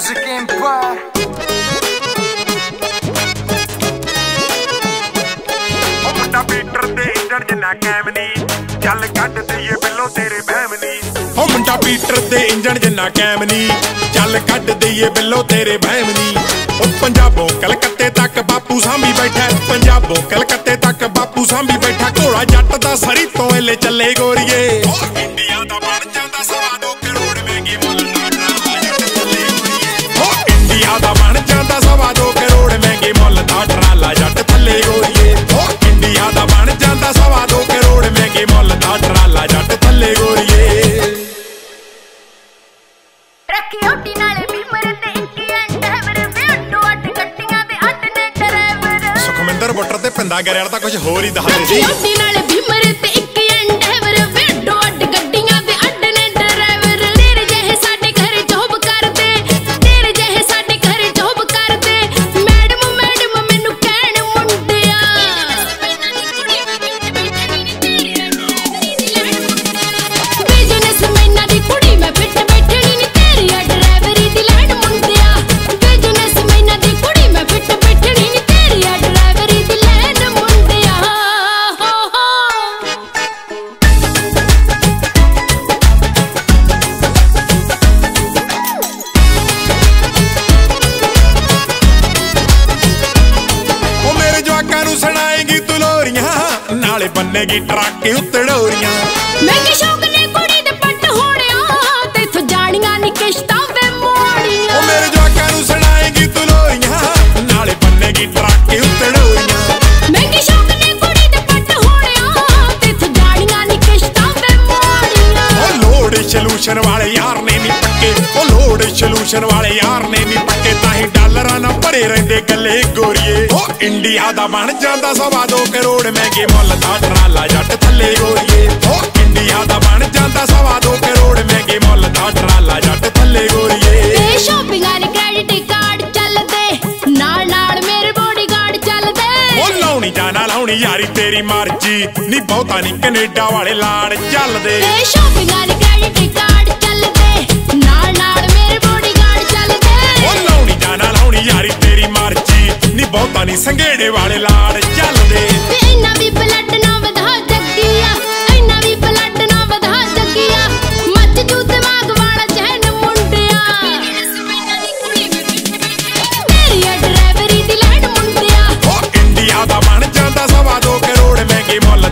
Music Empire। मुंडा Peter दे engine जिन्ना कैम नी, चल कट दईए बिल्लो तेरे बहम नी। ओ मुंडा पीटर दे इंजन जिन्ना कैम नी, चल कट दईए बिल्लो तेरे बहम नी। ओ पंजाबों कलकत्ते तक बापू सांभी बैठा, पंजाबों कलकत्ते तक बापू सांभी बैठा। घोड़ा जट दा सरी तो एले चले गोरीए, इंडिया दा बन जांदा सवा 2 करोड़ महंगी मुल दा जट चले गोरीए। इंडिया दा बन जांदा सवा 2 करोड़ महंगी मुल दा ट्राला जट थले गोरीए। इंडिया दा बन जांदा सवा 2 करोड़ महंगी मुल दा ट्राला जट थले गोरीए। रखी ओटी नाले बीमर ते इक्की एंडेवर वे अड्डो अड्ड गड्डियां ते अड्ड ने ड्राइवर। सुखमिंदर बुੱਟਰ ते पिंदा गरेल तां कुछ होर ही दसदे सी। रखी ओटी नाले बीमर ते इक्की एंडेवर वे अड्डो अड्ड गड्डियां ते अड्ड ने ड्राइवर। तेरे जहे साडे घर जॉब करदे, तेरे जहे साडे घर जॉब करदे। मैडम मैडम मैनू कहण मुंडिया, बिजनेस मैना दी कुड़ी मैं फिट बैठणी नी तेरी आ ड्राइवरी दी लैंड मुंडिया। बिजनेस मैना दी कुड़ी मैं फिट बैठणी नी तेरी आ ड्राइवरी दी लैंड मुंडिया। ओ मेरे जवाकां नूं सुणाएगी तू लोरियां, नाले बन्नेगी ट्रक उत्ते डोरियां। महंगे शौक ने कुड़ी दे पट होणिया, तेथों जाणियां नी किश्तां वे मोड़ियां। ओ मेरे जवाकां नूं सुणाएगी तू लोरियां, नाले बन्नेगी ट्रक उत्ते डोरियां। महंगे शौक ने कुड़ी दे पट होणिया, तेथों जाणियां नी किश्तां वे मोड़ियां। ओ लोड सलूशन वाले यार ने नी पक्के, ओ लोड सलूशन वाले यार ने नी पक्के। ताही डॉलरां ना भरे रहिंदे गल्ले गोरीए। ओ इंडिया दा बन जांदा सवा 2 करोड़ महंगे मुल दा ट्राला जट थले गोरीए। ओ इंडिया दा बन जांदा सवा 2 करोड़ महंगे मुल दा ट्राला जट थले गोरीए। ते शॉपिंग आले क्रेडिट कार्ड चलदे, नाल नाल मेरे बॉडीगार्ड चलदे। ओ लाउणी जाना लाउणी यारी तेरी मर्जी, नी बहुता नी कनेडा वाले लाड़ चलदे। ते शॉपिंग आले क्रेडिट कार्ड चलदे, नाल नाल मेरे बॉडीगार्ड चलदे। ओ लाउणी जाना लाउणी यारी तेरी मर्जी, नी बहुता नी संघेड़े वाले लाड़ चलदे। ते इन्ना भी ब्लड ना वधा जग्गिया, इन्ना भी ब्लड ना वधा जग्गिया। मच जू दिमाग वाला जहन मुंडिया, तेरी आ ड्राइवरी दी लैंड मुंडिया। ओ इंडिया दा बन जांदा सवा 2 करोड़ महंगी मुल